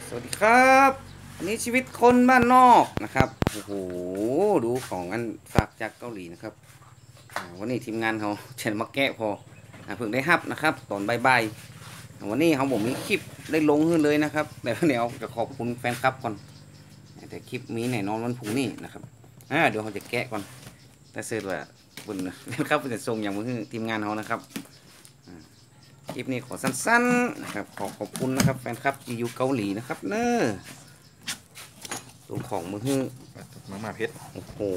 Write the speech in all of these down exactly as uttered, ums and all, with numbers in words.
สวัสดีครับอันนี้ชีวิตคนบ้านนอกนะครับโอ้โหดูของอันฝากจากเกาหลีนะครับวันนี้ทีมงานเขาเชิญมาแกะพอเพิ่งได้ฮับนะครับตอนบ่ายๆวันนี้เขาบอกมีคลิปได้ลงขึ้นเลยนะครับแต่เดี๋ยวจะขอบคุณแฟนคลับก่อนแต่คลิปมีแน่นอนวันพรุ่งนี้นะครับเดี๋ยวเขาจะแกะก่อนแต่เสร็จว่าบุญแฟนคลับจะส่งอย่างมือทีมงานเขานะครับคลิปนี้ขอสั้นๆนะครับขอขอบคุณนะครับแฟนคลับที่อยู่เกาหลีนะครับเนอะตรงของมือมาม่าเพชรโอ้โห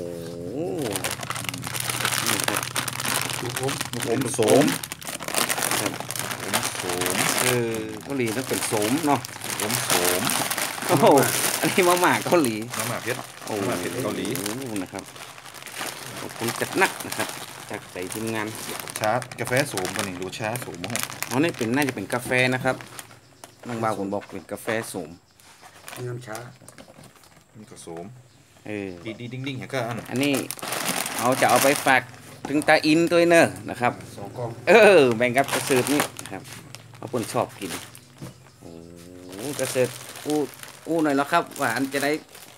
นี่ครับลูกอมลูกอมโสมครับอมโสมเออเกาหลีต้องเป็นโสมเนาะอมโสมโอ้โหอันนี้มาม่าเกาหลีมาม่าเพชรโอ้มาม่าเพชรเกาหลีนะครับขอบคุณจัดหนักนะครับจากใจทีมงานชากาแฟโสมกันนี่ดูชาโสมมั้งอ๋อนี่เป็นน่าจะเป็นกาแฟนะครับน้องบ่าวผมบอกเป็นกาแฟโสมน้ำชานี่ก็โสมเออดีดีดิ้งดิ้งเห็นก็อันอันนี้เอาจะเอาไปฝากถึงตาอินตัวเนอะนะครับสองกองเออแบ่งกับกระสือนี่นะครับเขาคนชอบกินโอ้กระสืออู้อู้หน่อยแล้วครับว่าอันจะได้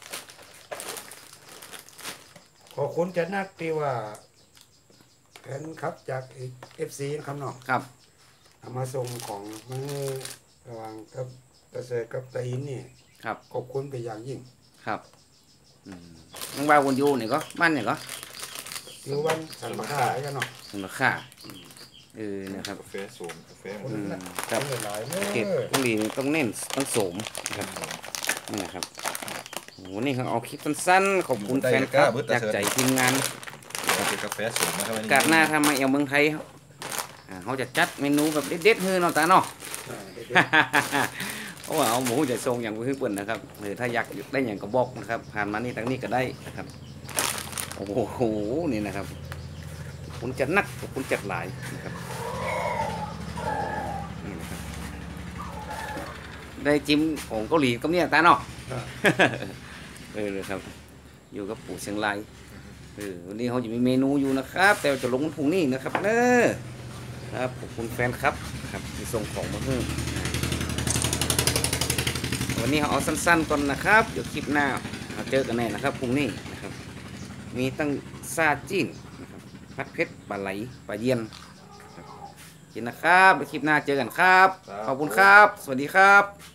ขอคุณจะนักที่ว่าแฟนครับจากเอฟซีนะครับเนาะครับเอามาส่งของมือระหว่างกับตะเสกับตะอินนี่ครับขอบคุณไปอย่างยิ่งครับน้องบ่าวคนอยู่นี่ก็บ้านนี่ก็อยู่วันสันมาค่ากันเนาะสันมาค่าเออนะครับกาแฟโสมกาแฟคนละครับหลายเก็บต้องดีต้องเน้นต้องโสมครับนี่นะครับโอ้นี่เขาเอาคลิปสั้นๆขอบคุณแฟนคลับจากใจทีมงานกาแฟโสมนะครับกาดหน้าทำมาเอาเมืองไทยเขาจะจัดเมนูแบบเด็ดๆเฮ้ยเนาะตาเนาะเพราะว่าเอาหมูจะทรงอย่างพื้นปุ่นนะครับหรือถ้าอยากได้อย่างกระบอกนะครับผ่านมานี่ตั้งนี้ก็ได้นะครับโอ้โหนี่นะครับคุณจัดนักคุณจัดหลายนะครับนี่นะครับได้จิ้มของเกาหลีก็เนี่ยตาเนาะเออเลยครับอยู่กับปู่เชียงรายเออวันนี้เขาจะมีเมนูอยู่นะครับแต่จะลงวันพรุ่งนี้นะครับเนอะครับขอบคุณแฟนครับครับที่ส่งของมาเพิ่มวันนี้เขาเอาสั้นๆก่อนนะครับเดี๋ยวคลิปหน้าเราเจอกันแน่นะครับพรุ่งนี้นะครับมีตั้งซาจีนนะครับพัดเพชรปลาไหลปลาเยี่ยนกินนะครับเดี๋ยวคลิปหน้าเจอกันครับขอบคุณครับสวัสดีครับ